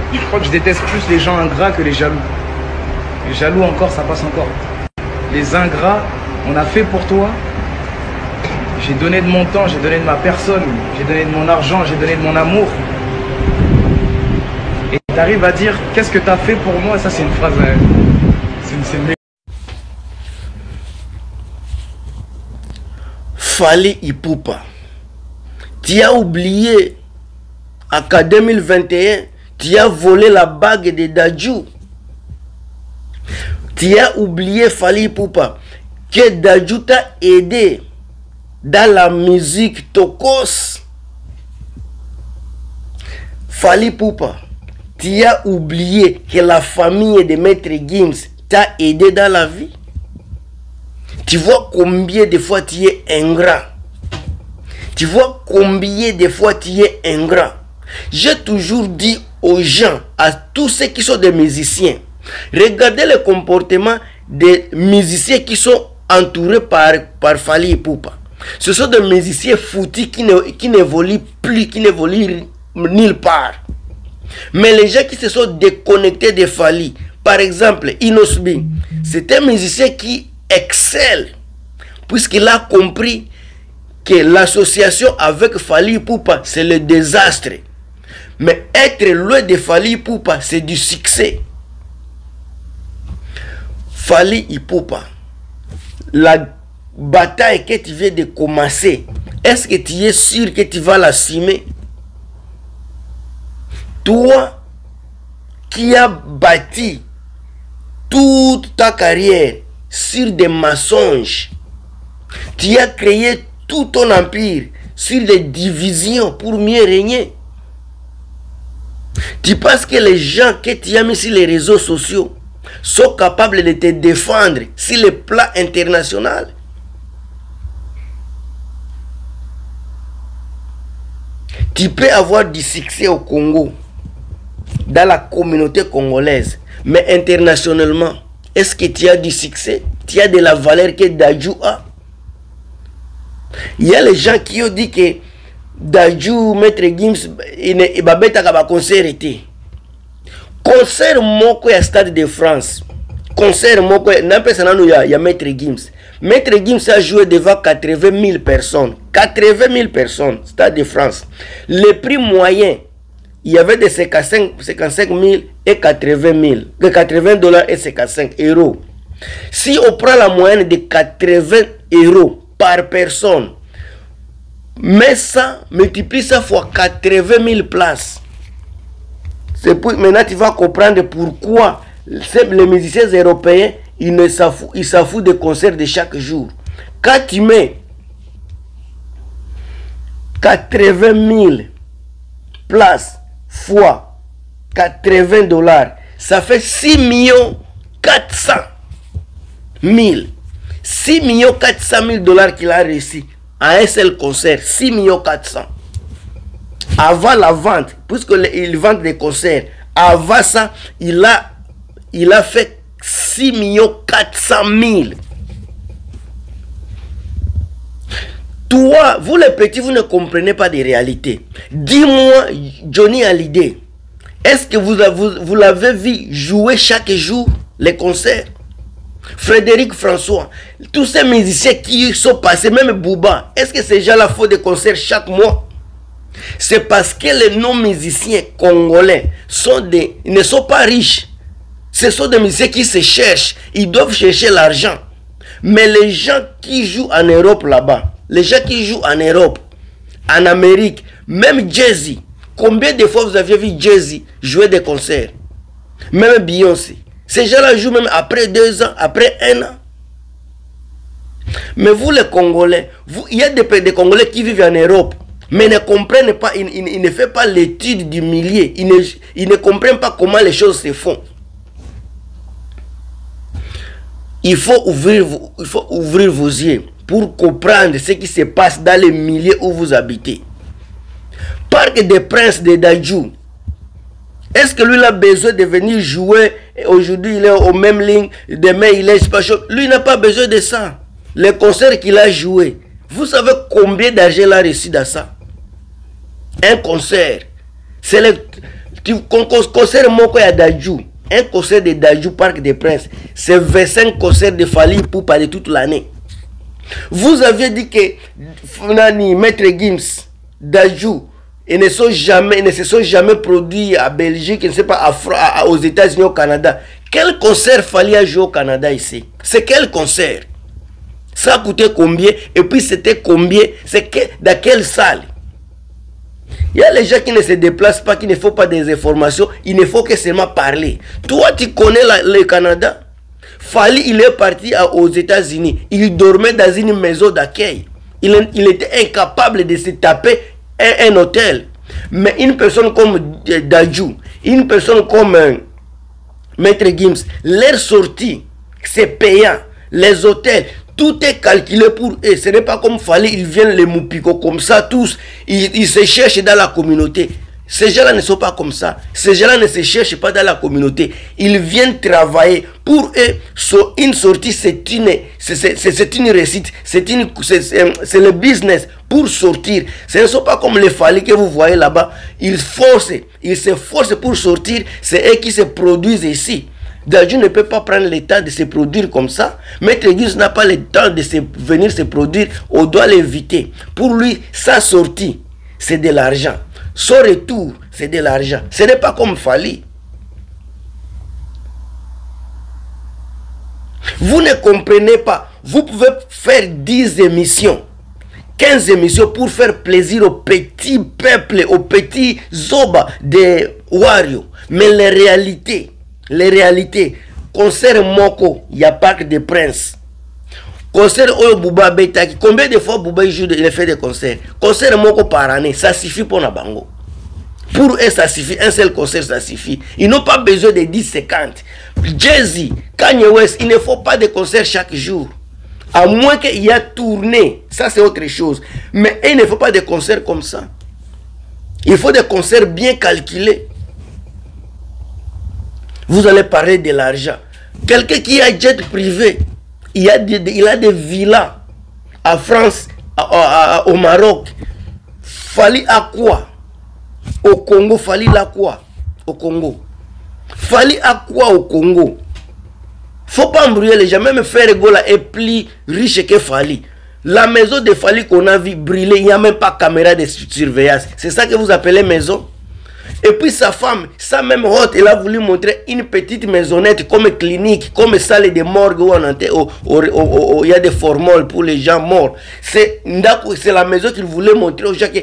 Je crois que je déteste plus les gens ingrats que les jaloux. Les jaloux encore, ça passe encore. Les ingrats, on a fait pour toi. J'ai donné de mon temps, j'ai donné de ma personne, j'ai donné de mon argent, j'ai donné de mon amour. Et tu arrives à dire, qu'est-ce que tu as fait pour moi? Ça, c'est une phrase... c'est une... Fally Ipupa. Tu as oublié, en 2021, tu as volé la bague de Dadju. Tu as oublié, Fally Ipupa, que Dadju t'a aidé dans la musique Tokos. Fally Ipupa, tu as oublié que la famille de Maître Gims t'a aidé dans la vie. Tu vois combien de fois tu es ingrat. Tu vois combien de fois tu es ingrat. J'ai toujours dit aux gens, à tous ceux qui sont des musiciens, regardez le comportement des musiciens qui sont entourés par Fally Ipupa. Ce sont des musiciens foutus qui n'évoluent plus, qui n'évoluent nulle part. Mais les gens qui se sont déconnectés de Fally, par exemple, Inosbi, c'est un musicien qui excelle, puisqu'il a compris que l'association avec Fally Ipupa, c'est le désastre. Mais être loin de Fally Ipupa, c'est du succès. Fally Ipupa, la bataille que tu viens de commencer, est-ce que tu es sûr que tu vas l'assumer? Toi qui as bâti toute ta carrière sur des mensonges, tu as créé tout ton empire sur des divisions pour mieux régner. Tu penses que les gens que tu as mis sur les réseaux sociaux sont capables de te défendre sur le plan international? Tu peux avoir du succès au Congo, dans la communauté congolaise, mais internationalement, est-ce que tu as du succès? Tu as de la valeur que Dadju a? Il y a les gens qui ont dit que Dadju, Maître Gims, il va mettre un concert été. Concert moko ya Stade de France. Concert moko na pesa nanu ya Maître Gims. Maître Gims a joué devant 80 000 personnes. 80 000 personnes, Stade de France. Le prix moyen, il y avait de 55 000 et 80 000. De 80 dollars et 55 euros. Si on prend la moyenne de 80 euros par personne, mais ça, multiplie ça fois 80 000 places. C'est pour maintenant tu vas comprendre pourquoi les musiciens européens ils s'en foutent des concerts de chaque jour. Quand tu mets 80 000 places fois 80 dollars, ça fait 6 400 000. 6 400 000 dollars qu'il a réussi à un seul concert. 6 400 000. Avant la vente, puisqu'il vend des concerts, avant ça, il a fait 6 400 000. Toi, vous les petits, vous ne comprenez pas des réalités. Dis-moi, Johnny Hallyday, est-ce que vous l'avez vu jouer chaque jour les concerts? Frédéric François, tous ces musiciens qui sont passés, même Booba, est-ce que ces gens-là font des concerts chaque mois? C'est parce que les non-musiciens congolais ne sont pas riches. Ce sont des musiciens qui se cherchent. Ils doivent chercher l'argent. Mais les gens qui jouent en Europe là-bas, les gens qui jouent en Europe, en Amérique, même Jay-Z, combien de fois vous aviez vu Jay-Z jouer des concerts? Même Beyoncé. Ces gens-là jouent même après 2 ans, après 1 an. Mais vous les Congolais, il y a des Congolais qui vivent en Europe, mais ne comprennent pas, ils ne font pas l'étude du milieu, ils ne comprennent pas comment les choses se font. Il faut ouvrir vos yeux pour comprendre ce qui se passe dans les milieux où vous habitez. Parc des Princes de Dadju. Est-ce que lui a besoin de venir jouer? Aujourd'hui il est au même ligne, demain il est spatial. Lui n'a pas besoin de ça. Les concerts qu'il a joué, vous savez combien d'argent il a reçu dans ça? Un concert, concert moko ya Dadju, un concert de Dadju Parc des Princes, c'est 25 concerts de Fally Ipupa de toute l'année. Vous aviez dit que Nani, Maître Gims, Dadju, ils ne se sont jamais produits à Belgique, je ne sais pas, aux États-Unis, au Canada. Quel concert Fally a joué au Canada ici? C'est quel concert? Ça a coûté combien? Et puis c'était combien? Dans quelle salle? Il y a les gens qui ne se déplacent pas, qui ne font pas des informations, il ne faut que seulement parler. Toi, tu connais le Canada? Fally, il est parti aux États-Unis. Il dormait dans une maison d'accueil. Il était incapable de se taper un hôtel. Mais une personne comme Dadju, une personne comme Maître Gims, leur sortie, c'est payant. Les hôtels, tout est calculé pour eux. Ce n'est pas comme Fally, ils viennent les moupicos comme ça, tous. Ils se cherchent dans la communauté. Ces gens-là ne sont pas comme ça. Ces gens-là ne se cherchent pas dans la communauté. Ils viennent travailler. Pour eux, une sortie, c'est une réussite. C'est le business pour sortir. Ce ne sont pas comme les Fally que vous voyez là-bas. Ils se forcent pour sortir. C'est eux qui se produisent ici. Dadju ne peut pas prendre le temps de se produire comme ça. Maître Gims n'a pas le temps de venir se produire. On doit l'éviter. Pour lui, sa sortie, c'est de l'argent. Son retour, c'est de l'argent. Ce n'est pas comme Fally. Vous ne comprenez pas. Vous pouvez faire 10 émissions, 15 émissions pour faire plaisir au petit peuple, aux petits zoba de Wario. Mais les réalités, concert Moko, il y a Parc des Princes. Concert Oyo Bouba Betaki, combien de fois Bouba il fait des concerts? Concert Moko par année, ça suffit pour Nabango. Pour eux, ça suffit, un seul concert, ça suffit. Ils n'ont pas besoin de 10-50. Jay-Z, Kanye West, il ne faut pas de concert chaque jour. À moins qu'il y a tourné, ça c'est autre chose. Mais il ne faut pas de concert comme ça. Il faut des concerts bien calculés. Vous allez parler de l'argent. Quelqu'un qui a jet privé, il a des villas en France, au Maroc. Fally à quoi? Au Congo, Fally à quoi? Au Congo. Fally à quoi au Congo? Faut pas embrouiller les gens. Même Frère Gola est plus riche que Fally. La maison de Fally qu'on a vu brûler, il n'y a même pas de caméra de surveillance. C'est ça que vous appelez maison? Et puis sa femme, sa même hôte, elle a voulu montrer une petite maisonnette comme clinique, comme salle de morgue où il y a des formules pour les gens morts. C'est la maison qu'il voulait montrer aux gens que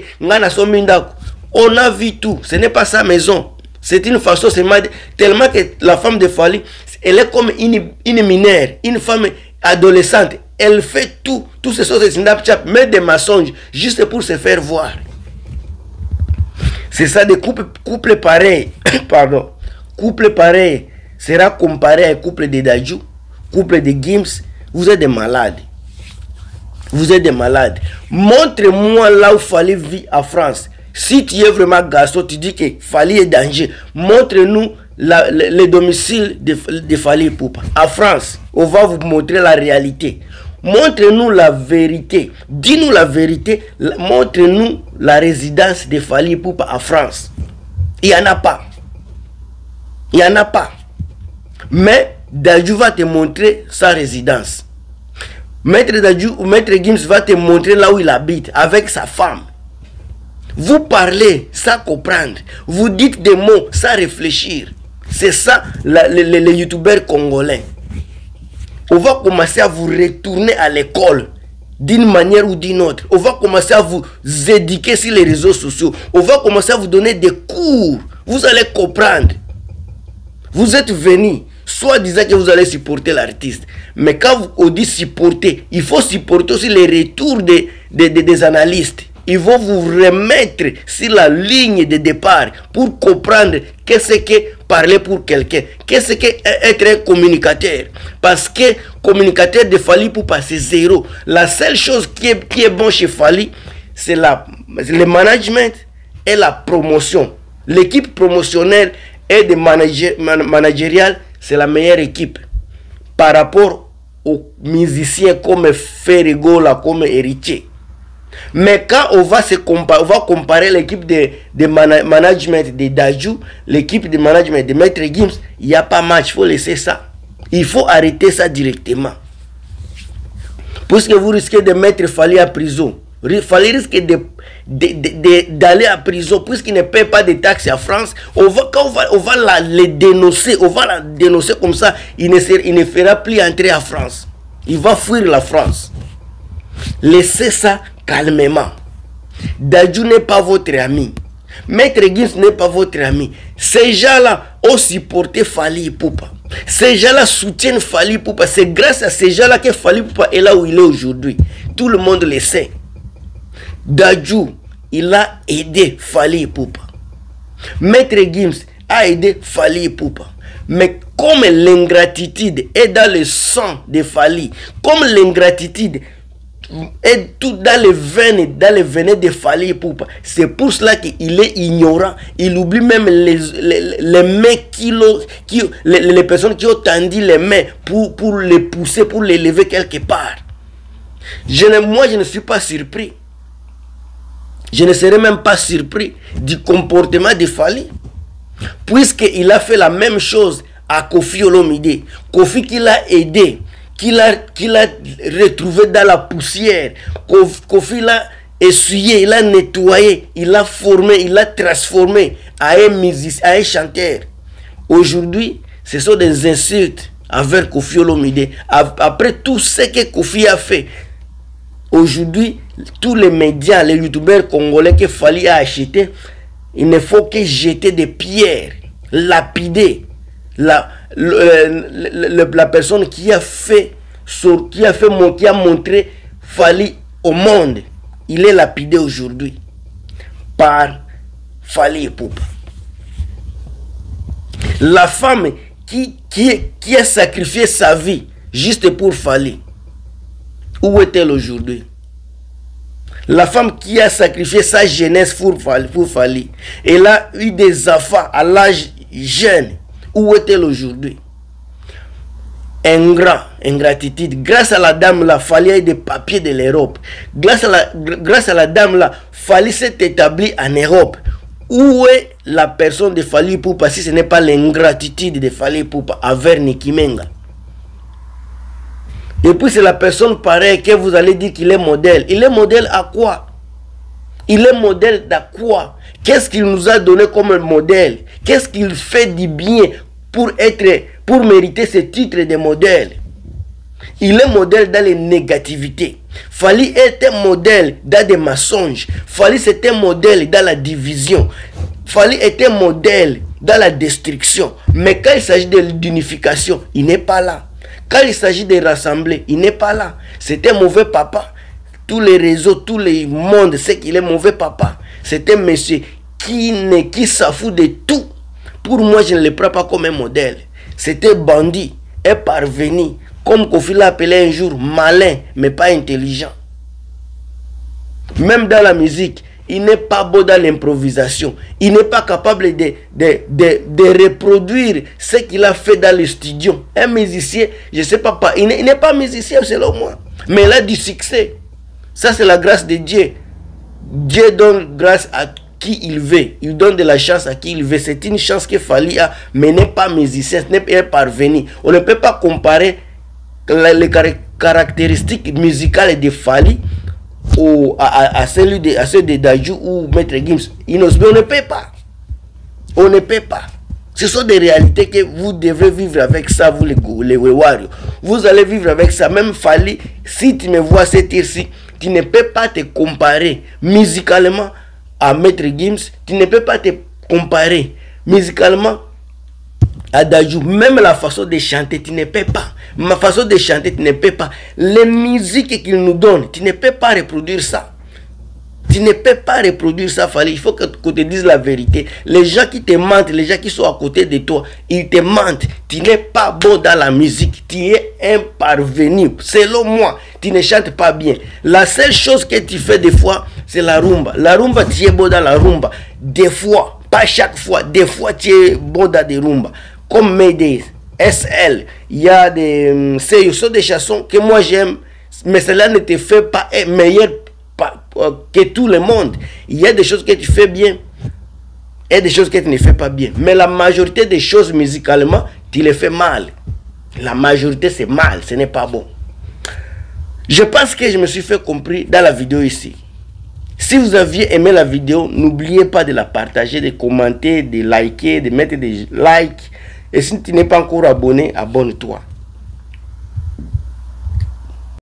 on a vu tout. Ce n'est pas sa maison. C'est une façon, tellement que la femme de Fally, elle est comme une mineure, une femme adolescente. Elle fait tout ce sont des Snapchat, mais des mensonges, juste pour se faire voir. C'est ça, des couples pareils, pardon, couple pareil sera comparé à un couple de Dadju, couple de Gims. Vous êtes des malades. Vous êtes des malades. Montre-moi là où Fally vit en France. Si tu es vraiment garçon, tu dis que Fally est danger. Montre-nous le domicile de Fally Ipupa. En France, on va vous montrer la réalité. Montre-nous la vérité. Dis-nous la vérité. Montre-nous la résidence de Fally Ipupa en France. Il n'y en a pas. Il n'y en a pas. Mais Dadju va te montrer sa résidence. Maître Dadju ou Maître Gims va te montrer là où il habite avec sa femme. Vous parlez sans comprendre. Vous dites des mots sans réfléchir. C'est ça les youtubeurs congolais. On va commencer à vous retourner à l'école d'une manière ou d'une autre. On va commencer à vous éduquer sur les réseaux sociaux. On va commencer à vous donner des cours. Vous allez comprendre. Vous êtes venus, soit disant que vous allez supporter l'artiste. Mais quand on dit supporter, il faut supporter aussi les retours des analystes. Ils vont vous remettre sur la ligne de départ pour comprendre qu'est-ce que parler pour quelqu'un, qu'est-ce que être un communicateur. Parce que communicateur de Fally Ipupa, c'est zéro. La seule chose qui est bon chez Fally, c'est le management et la promotion. L'équipe promotionnelle et de managériale, c'est la meilleure équipe par rapport aux musiciens comme Ferrigola, comme Héritier. Mais quand on va comparer l'équipe de management de Dadju, l'équipe de management de Maître Gims, il n'y a pas match, il faut laisser ça. Il faut arrêter ça directement. Puisque vous risquez de mettre Fally à prison. Fally risque d'aller à prison puisqu'il ne paie pas de taxes en France. On va les dénoncer. On va la dénoncer comme ça. Il ne fera plus entrer en France. Il va fuir la France. Laissez ça calmement. Dadju n'est pas votre ami. Maître Gims n'est pas votre ami. Ces gens-là ont supporté Fally Ipupa. Ces gens-là soutiennent Fally Ipupa. C'est grâce à ces gens-là que Fally Ipupa est là où il est aujourd'hui. Tout le monde le sait. Dadju, il a aidé Fally Ipupa. Maître Gims a aidé Fally Ipupa. Mais comme l'ingratitude est dans le sang de Fally, comme l'ingratitude est tout dans les veines de Fally Ipupa, c'est pour cela qu'il est ignorant. Il oublie même les mains les personnes qui ont tendu les mains pour les pousser, pour les lever quelque part. Moi, je ne suis pas surpris. Je ne serais même pas surpris du comportement de Fally, puisqu'il a fait la même chose à Koffi Olomide. Koffi qui l'a aidé, qu'il a retrouvé dans la poussière. Koffi l'a essuyé, il a nettoyé, il l'a formé, il l'a transformé à un musicien, à un chanteur. Aujourd'hui, ce sont des insultes envers Koffi Olomide. Après tout ce que Koffi a fait, aujourd'hui, tous les médias, les youtubeurs congolais que Fally a acheté, il ne faut que jeter des pierres, lapider la personne qui a montré Fally au monde. Il est lapidé aujourd'hui par Fally Ipupa. La femme qui a sacrifié sa vie juste pour Fally, où est-elle aujourd'hui? La femme qui a sacrifié sa jeunesse pour Fally, elle a eu des enfants à l'âge jeune. Où est-elle aujourd'hui? Ingratitude. Grâce à la dame là, Fally a eu des papiers de l'Europe. Grâce à la dame là, Fally s'est établi en Europe. Où est la personne de Fally Ipupa si ce n'est pas l'ingratitude de Fally Ipupa envers Nicky Menga? Et puis c'est la personne pareille que vous allez dire qu'il est modèle. Il est modèle à quoi? Il est modèle d'à quoi? Qu'est-ce qu'il nous a donné comme modèle? Qu'est-ce qu'il fait du bien pour mériter ce titre de modèle? Il est modèle dans les négativités. Fally est un modèle dans des mensonges. Fally c'est un modèle dans la division. Fally est un modèle dans la destruction. Mais quand il s'agit d'unification, il n'est pas là. Quand il s'agit de rassembler, il n'est pas là. C'est un mauvais papa. Tous les réseaux, tous les mondes savent qu'il est mauvais papa. C'est un monsieur qui s'en fout de tout. Pour moi, je ne le prends pas comme un modèle. C'était bandit, un parvenu. Comme Koffi l'a appelé un jour, malin, mais pas intelligent. Même dans la musique, il n'est pas beau dans l'improvisation. Il n'est pas capable de reproduire ce qu'il a fait dans le studio. Un musicien, je ne sais pas, il n'est pas musicien selon moi. Mais il a du succès. Ça, c'est la grâce de Dieu. Dieu donne grâce à qui il veut. Il donne de la chance à qui il veut. C'est une chance que Fally a, mais n'est pas musicien, ce n'est pas parvenu. On ne peut pas comparer les caractéristiques musicales de Fally à ceux de Dadju ou Maître Gims. On ne peut pas. On ne peut pas. Ce sont des réalités que vous devez vivre avec ça, vous les Warriors. Vous allez vivre avec ça. Même Fally, si tu me vois cette ici, tu ne peux pas te comparer musicalement à Maître Gims. Tu ne peux pas te comparer musicalement à Dadju. Même la façon de chanter, tu ne peux pas. Ma façon de chanter, tu ne peux pas. Les musiques qu'il nous donne, tu ne peux pas reproduire ça. Tu ne peux pas reproduire ça, Fally. Il faut que tu te dises la vérité. Les gens qui te mentent, les gens qui sont à côté de toi, ils te mentent. Tu n'es pas bon dans la musique. Tu es un parvenu. Selon moi, tu ne chantes pas bien. La seule chose que tu fais des fois, c'est la rumba. La rumba, tu es bon dans la rumba. Des fois, pas chaque fois. Des fois, tu es bon dans des rumbas. Comme Mayday, SL, il y a ce sont des chansons que moi j'aime, mais cela ne te fait pas être meilleur que tout le monde. Il y a des choses que tu fais bien et des choses que tu ne fais pas bien. Mais la majorité des choses musicalement, tu les fais mal. La majorité, c'est mal, ce n'est pas bon. Je pense que je me suis fait compris dans la vidéo ici. Si vous aviez aimé la vidéo, n'oubliez pas de la partager, de commenter, de liker, de mettre des likes. Et si tu n'es pas encore abonné, abonne-toi.